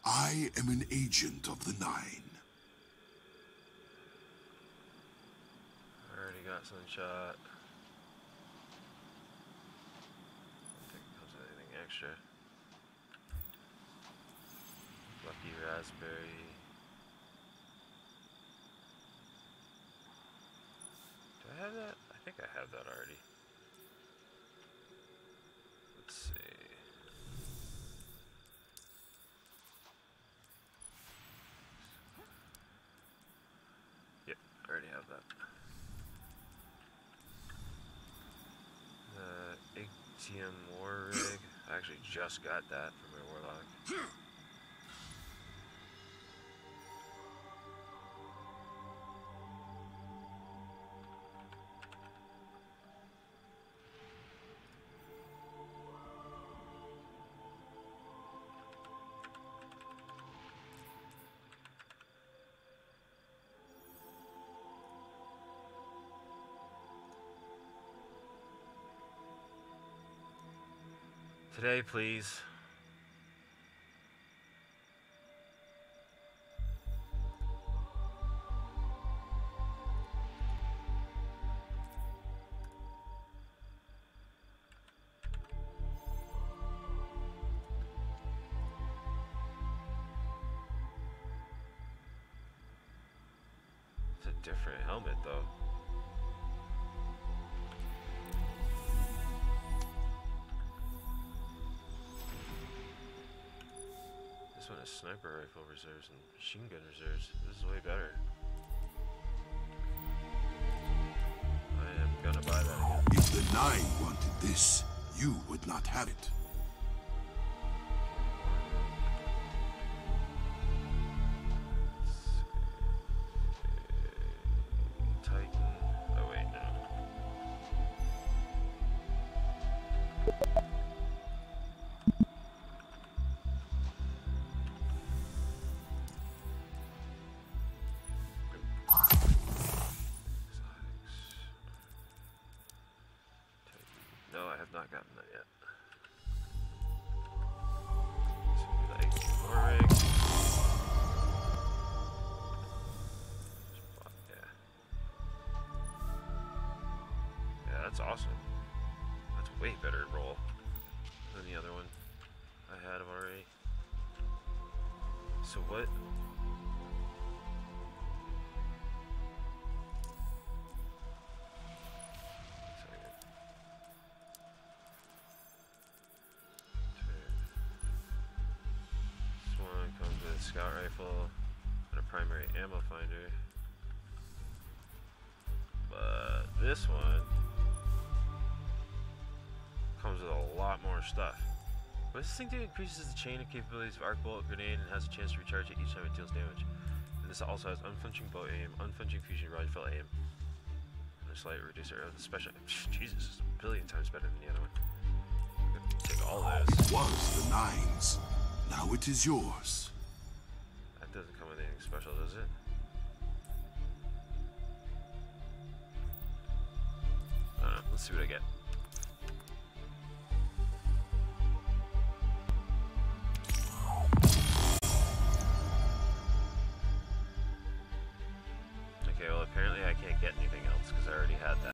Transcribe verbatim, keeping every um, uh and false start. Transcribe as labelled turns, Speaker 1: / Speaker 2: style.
Speaker 1: I am an agent of the Nine.
Speaker 2: I already got some shot. I don't think it comes with anything extra. Lucky raspberry. Do I have that? I think I have that already. Let's see. Yep, I already have that. The Ictium War Rig. I actually just got that from my Warlock. Today, please. It's a different helmet, though. This one has sniper rifle reserves and machine gun reserves. This is way better. I am gonna buy that again.
Speaker 1: If the Nine wanted this, you would not have it.
Speaker 2: Titan. Oh wait, no. No, I have not gotten that yet. This would be like more rig. Yeah. Yeah, that's awesome. That's way better roll than the other one I had already. So what? Scout rifle and a primary ammo finder, but this one comes with a lot more stuff. What does this thing do? Increases the chain of capabilities of arc bolt grenade and has a chance to recharge it each time it deals damage. And this also has unflinching bow aim, unflinching fusion rifle aim, and a slight reducer of the special. Jesus, it's a billion times better than the other one. I'm gonna take all this.
Speaker 1: It was the Nine's. Now it is yours.
Speaker 2: That doesn't come with anything special, does it? I don't know. Let's see what I get. Okay, well apparently I can't get anything else because I already had that.